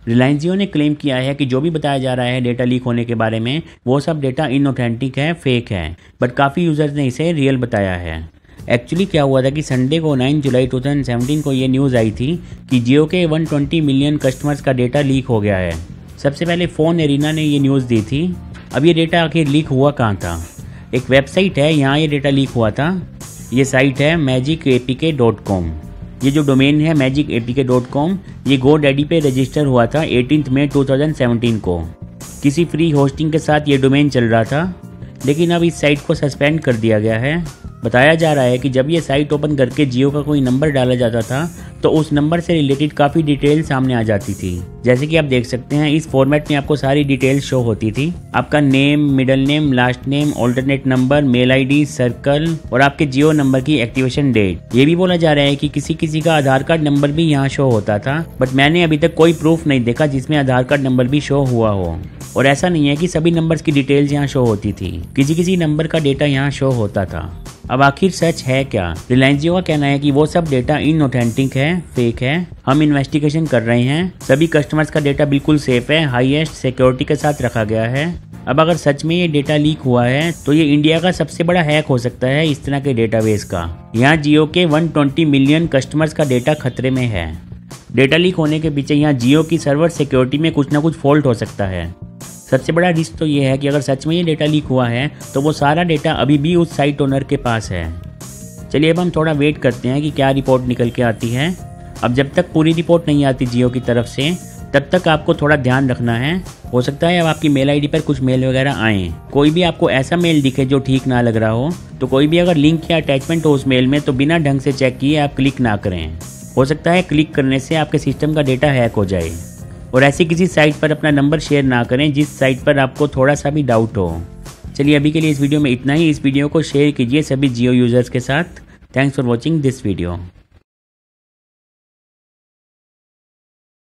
रिलायंस जियो ने क्लेम किया है कि जो भी बताया जा रहा है डेटा लीक होने के बारे में वो सब डेटा इनऑथेंटिक है, फेक है, बट काफ़ी यूज़र्स ने इसे रियल बताया है। एक्चुअली क्या हुआ था कि संडे को 9 जुलाई 2017 को ये न्यूज़ आई थी कि जियो के 120 मिलियन कस्टमर्स का डेटा लीक हो गया है। सबसे पहले फ़ोन एरिना ने ये न्यूज़ दी थी। अब ये डेटा आखिर लीक हुआ कहाँ था? एक वेबसाइट है, यहाँ ये डेटा लीक हुआ था। ये साइट है magicapk.com। ये जो डोमेन है magicapk.com, ये GoDaddy पे रजिस्टर हुआ था 18 मई 2017 को। किसी फ्री होस्टिंग के साथ ये डोमेन चल रहा था, लेकिन अब इस साइट को सस्पेंड कर दिया गया है। बताया जा रहा है कि जब ये साइट ओपन करके जियो का कोई नंबर डाला जाता था तो उस नंबर से रिलेटेड काफ़ी डिटेल सामने आ जाती थी। जैसे कि आप देख सकते हैं इस फॉर्मेट में आपको सारी डिटेल शो होती थी। आपका name, middle name, last name, alternate number, mail ID, circle और आपके जियो नंबर की एक्टिवेशन डेट। ये भी बोला जा रहा है कि किसी किसी का आधार कार्ड नंबर भी यहाँ शो होता था, बट मैंने अभी तक कोई प्रूफ नहीं देखा जिसमें आधार कार्ड नंबर भी शो हुआ हो। और ऐसा नहीं है कि सभी नंबर्स की डिटेल्स यहाँ शो होती थी, किसी किसी नंबर का डेटा यहाँ शो होता था। अब आखिर सच है क्या? रिलायंस जियो का कहना है कि वो सब डेटा इनऑथेंटिक है, फेक है। हम इन्वेस्टिगेशन कर रहे हैं, सभी कस्टमर्स का डेटा बिल्कुल सेफ है, हाईएस्ट सिक्योरिटी के साथ रखा गया है। अब अगर सच में ये डेटा लीक हुआ है तो ये इंडिया का सबसे बड़ा हैक हो सकता है इस तरह के डेटाबेस का। यहाँ जियो के 120 मिलियन कस्टमर्स का डेटा खतरे में है। डेटा लीक होने के पीछे यहाँ जियो की सर्वर सिक्योरिटी में कुछ ना कुछ फॉल्ट हो सकता है। सबसे बड़ा रिस्क तो ये है कि अगर सच में ये डेटा लीक हुआ है तो वो सारा डेटा अभी भी उस साइट ओनर के पास है। चलिए अब हम थोड़ा वेट करते हैं कि क्या रिपोर्ट निकल के आती है। अब जब तक पूरी रिपोर्ट नहीं आती जियो की तरफ से तब तक आपको थोड़ा ध्यान रखना है। हो सकता है अब आपकी मेल आईडी पर कुछ मेल वगैरह आए। कोई भी आपको ऐसा मेल दिखे जो ठीक ना लग रहा हो तो कोई भी अगर लिंक या अटैचमेंट हो उस मेल में तो बिना ढंग से चेक किए आप क्लिक ना करें। हो सकता है क्लिक करने से आपके सिस्टम का डेटा हैक हो जाए। और ऐसी किसी साइट पर अपना नंबर शेयर ना करें जिस साइट पर आपको थोड़ा सा भी डाउट हो। चलिए अभी के लिए इस वीडियो में इतना ही। इस वीडियो को शेयर कीजिए सभी जियो यूज़र्स के साथ। Thanks for watching this video.